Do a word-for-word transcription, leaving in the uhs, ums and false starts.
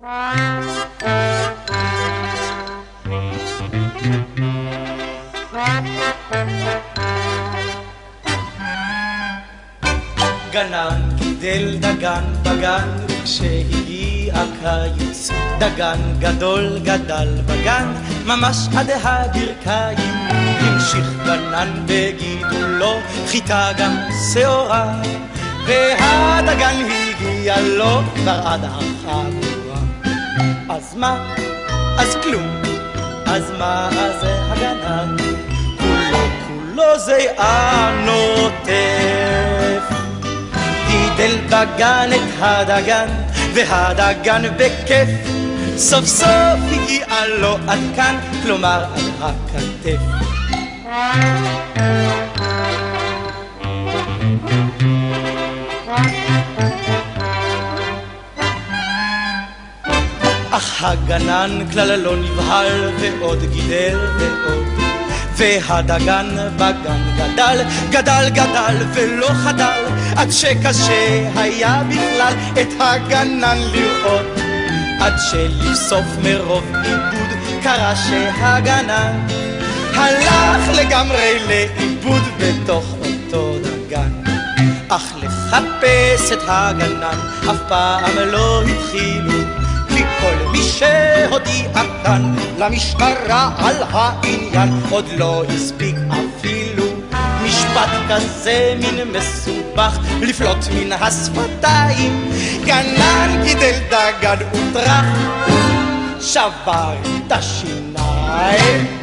גנן גידל דגן בגן, וכשהגיע הקיץ דגן גדול גדל בגן, ממש עד הברכיים. המשיך גנן בגידולו, חיטה גם שעורה, והדגן הגיע לו כבר עד החגורה. אז מה? אז כלום. אז מה זה הגנן? כולו כולו זיעה נוטף. גידל בגן את הדגן, והדגן בכיף סוף סוף הגיע לו עד כאן, כלומר עד הכתף. אך הגנן כלל לא נבהל, ועוד גידל ועוד, והדגן בגן גדל, גדל גדל ולא חדל, עד שקשה היה בכלל את הגנן לראות, עד שלבסוף מרוב עיבוד קרה שהגנן הלך לגמרי לאיבוד בתוך אותו דגן. אך לחפש את הגנן אף פעם לא התחילו, כי כל מי שהודיע כאן למשטרה על העניין עוד לא הספיק אפילו משפט כזה מין מסובך לפלוט מן השפתיים. גנן גידל דגן וטרח שבר את השיניים.